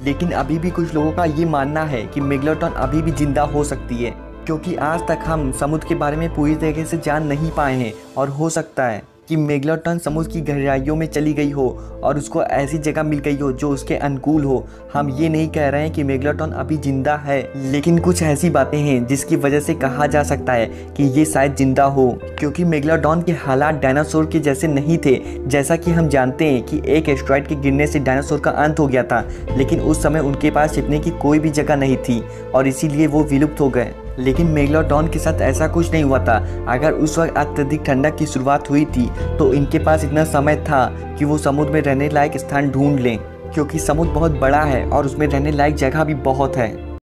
लेकिन अभी भी कुछ लोगों का ये मानना है कि मेगलोडॉन अभी भी जिंदा हो सकती है, क्योंकि आज तक हम समुद्र के बारे में पूरी तरीके से जान नहीं पाए हैं। और हो सकता है कि मेगलोडॉन समुद्र की गहराइयों में चली गई हो और उसको ऐसी जगह मिल गई हो जो उसके अनुकूल हो। हम ये नहीं कह रहे हैं कि मेगलोडॉन अभी जिंदा है, लेकिन कुछ ऐसी बातें हैं जिसकी वजह से कहा जा सकता है कि ये शायद जिंदा हो, क्योंकि मेगलोडॉन के हालात डायनासोर के जैसे नहीं थे। जैसा कि हम जानते हैं कि एक एस्टेरॉयड के गिरने से डायनासोर का अंत हो गया था, लेकिन उस समय उनके पास छिपने की कोई भी जगह नहीं थी और इसीलिए वो विलुप्त हो गए। लेकिन मेगलोडॉन के साथ ऐसा कुछ नहीं हुआ था। अगर उस वक्त अत्यधिक ठंडक की शुरुआत हुई थी तो इनके पास इतना समय था कि वो समुद्र में रहने लायक स्थान ढूंढ लें, क्योंकि समुद्र बहुत बड़ा है और उसमें रहने लायक जगह भी बहुत है।